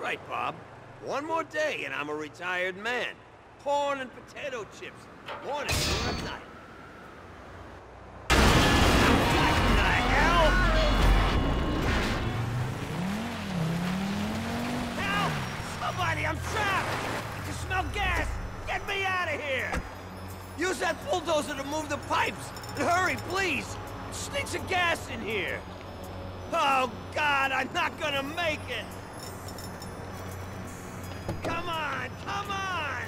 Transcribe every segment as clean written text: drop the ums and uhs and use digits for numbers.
right, Bob. One more day and I'm a retired man. Corn and potato chips. Morning, noon, and night. What the hell? Help! Somebody, I'm trapped! I can smell gas! Get me out of here! Use that bulldozer to move the pipes! And hurry, please! Sneaks of gas in here! Oh, God, I'm not gonna make it! Come on, come on!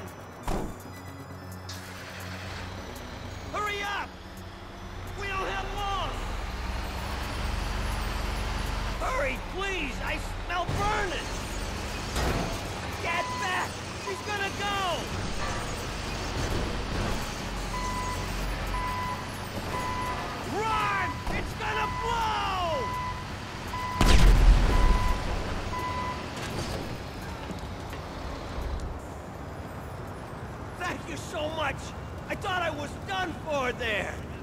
Hurry up! We don't have long! Hurry, please! I smell burning! Get back! She's gonna go! Run! It's gonna blow! Thank you so much! I thought I was done for there!